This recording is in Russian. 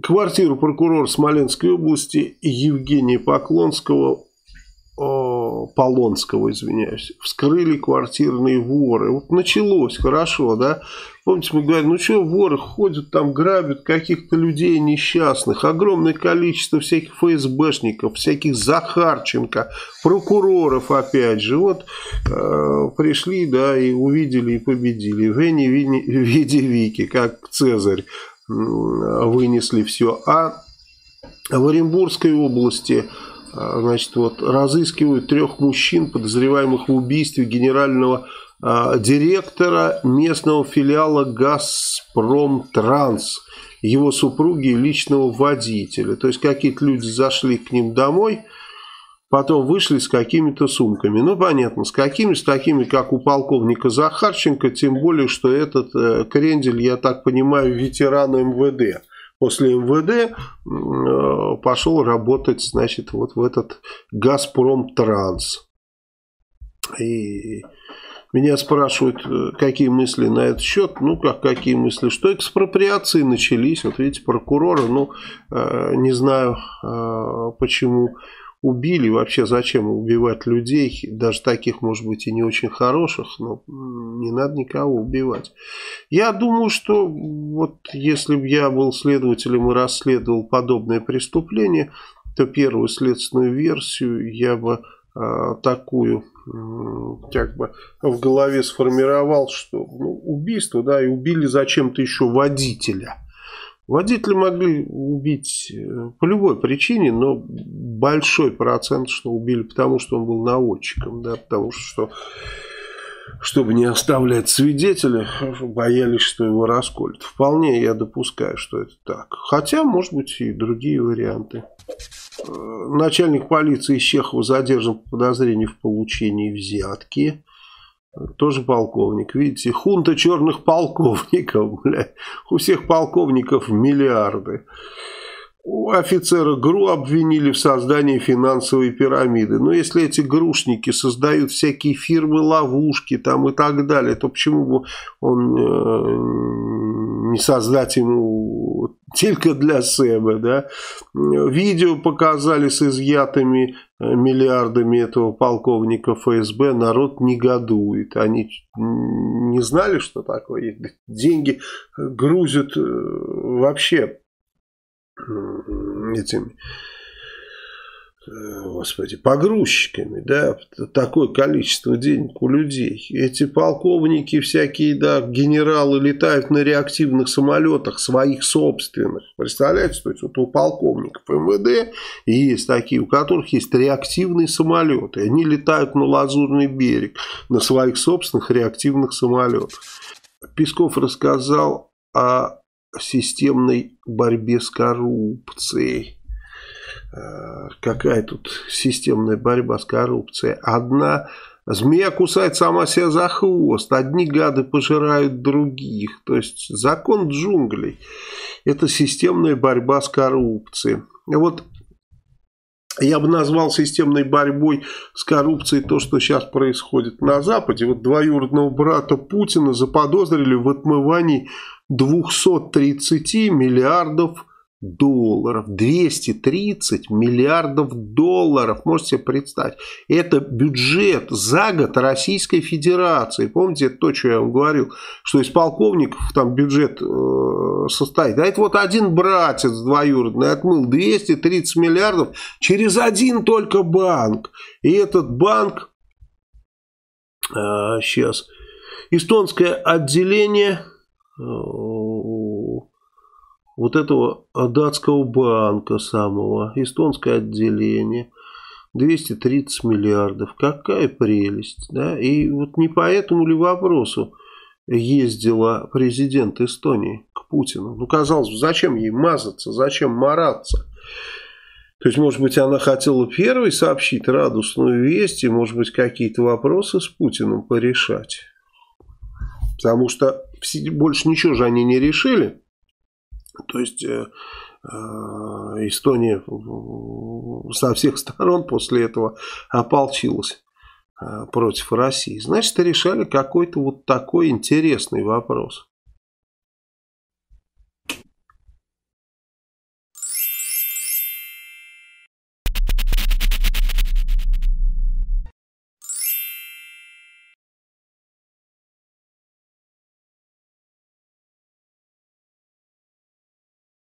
Квартиру прокурора Смоленской области Евгения Полонского, извиняюсь, вскрыли квартирные воры. Вот началось хорошо, да? Помните, мы говорим, ну что, воры ходят там, грабят каких-то людей несчастных, огромное количество всяких ФСБшников, всяких Захарченко, прокуроров опять же. Вот пришли, да, и увидели, и победили. Вени, види, вики, как Цезарь, вынесли все. А в Оренбургской области, значит, вот разыскивают 3 мужчин, подозреваемых в убийстве генерального директора местного филиала «Газпромтранс», его супруги и личного водителя. То есть какие-то люди зашли к ним домой, потом вышли с какими-то сумками. Ну, понятно, с такими, как у полковника Захарченко, тем более, что этот крендель, я так понимаю, ветеран МВД. После МВД пошел работать, значит, вот в этот «Газпромтранс». И меня спрашивают, какие мысли на этот счет. Ну, какие мысли? Что экспроприации начались. Вот видите, прокурора, ну, не знаю, почему убили. Вообще, зачем убивать людей, даже таких, может быть, и не очень хороших, но не надо никого убивать. Я думаю, что вот если бы я был следователем и расследовал подобное преступление, то первую следственную версию я бы такую как бы в голове сформировал, что убийство, да, и убили зачем-то еще водителя. Водителя могли убить по любой причине, но большой процент, что убили потому, что он был наводчиком, да, потому что, чтобы не оставлять свидетеля, боялись, что его расколют. Вполне я допускаю, что это так. Хотя, может быть, и другие варианты. Начальник полиции из Чехова задержан по подозрению в получении взятки. Тоже полковник. Видите, хунта черных полковников. Бля. У всех полковников миллиарды. Офицера ГРУ обвинили в создании финансовой пирамиды. Но если эти грушники создают всякие фирмы-ловушки там и так далее, то почему бы он не создать ему только для себя, да? Видео показали с изъятыми миллиардами этого полковника ФСБ. Народ негодует. Они не знали, что такое. Деньги грузят вообще этими, господи, погрузчиками, да, такое количество денег у людей. Эти полковники всякие, да, генералы летают на реактивных самолетах своих собственных. Представляете, то есть вот у полковников МВД есть такие, у которых есть реактивные самолеты. Они летают на Лазурный берег на своих собственных реактивных самолетах. Песков рассказал о системной борьбе с коррупцией. Какая тут системная борьба с коррупцией? Одна змея кусает сама себя за хвост, одни гады пожирают других. То есть закон джунглей. Это системная борьба с коррупцией. Вот я бы назвал системной борьбой с коррупцией то, что сейчас происходит на Западе. Вот двоюродного брата Путина заподозрили в отмывании 230 миллиардов долларов. 230 миллиардов долларов. Можете себе представить. Это бюджет за год Российской Федерации. Помните, это то, что я вам говорил, что из полковников там бюджет состоит. А это вот один братец двоюродный отмыл 230 миллиардов через один только банк. И этот банк сейчас эстонское отделение вот этого датского банка самого, эстонское отделение, 230 миллиардов. Какая прелесть, да? И вот не по этому ли вопросу ездила президент Эстонии к Путину? Ну, казалось бы, зачем ей мазаться, зачем мараться? То есть, может быть, она хотела первой сообщить радостную весть и, может быть, какие-то вопросы с Путиным порешать. Потому что больше ничего же они не решили. То есть Эстония со всех сторон после этого ополчилась против России. Значит, решали какой-то вот такой интересный вопрос.